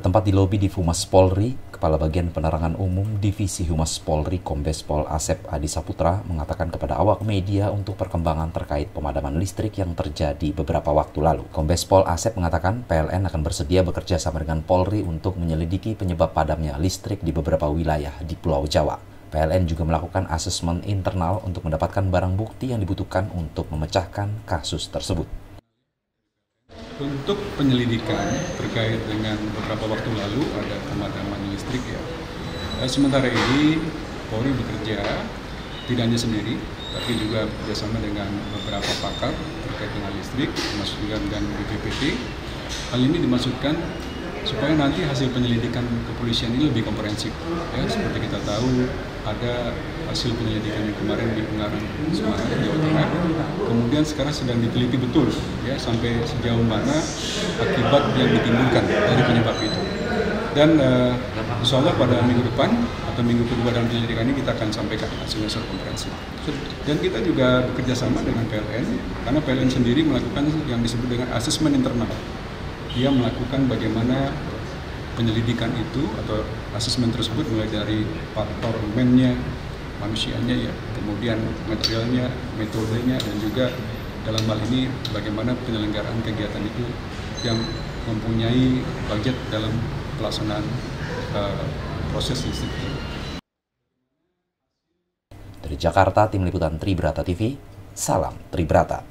Bertempat di lobi di Humas Polri, Kepala Bagian Penerangan Umum Divisi Humas Polri Kombes Pol Asep Adi Saputra mengatakan kepada awak media untuk perkembangan terkait pemadaman listrik yang terjadi beberapa waktu lalu. Kombes Pol Asep mengatakan PLN akan bersedia bekerja sama dengan Polri untuk menyelidiki penyebab padamnya listrik di beberapa wilayah di Pulau Jawa. PLN juga melakukan asesmen internal untuk mendapatkan barang bukti yang dibutuhkan untuk memecahkan kasus tersebut. Untuk penyelidikan terkait dengan beberapa waktu lalu ada pemadaman listrik ya. Sementara ini Polri bekerja tidak hanya sendiri, tapi juga bekerjasama dengan beberapa pakar terkait dengan listrik, termasuk juga dengan BPPT. Hal ini dimaksudkan supaya nanti hasil penyelidikan kepolisian ini lebih komprehensif. Ya, seperti kita tahu ada hasil penyelidikan yang kemarin di Ungaran, Semarang, Jawa Tengah. Kemudian sekarang sedang diteliti betul, ya sampai sejauh mana akibat yang ditimbulkan dari penyebab itu. Dan insya Allah pada minggu depan atau minggu kedua dalam penyelidikan ini kita akan sampaikan hasilnya secara komprehensif. Dan kita juga bekerja sama dengan PLN, karena PLN sendiri melakukan yang disebut dengan asesmen internal. Dia melakukan bagaimana penyelidikan itu atau asesmen tersebut mulai dari faktor man-nya, manusianya ya, kemudian materialnya, metodenya, dan juga dalam hal ini bagaimana penyelenggaraan kegiatan itu yang mempunyai budget dalam pelaksanaan proses listrik. Dari Jakarta, Tim Liputan Tribrata TV, salam Tribrata.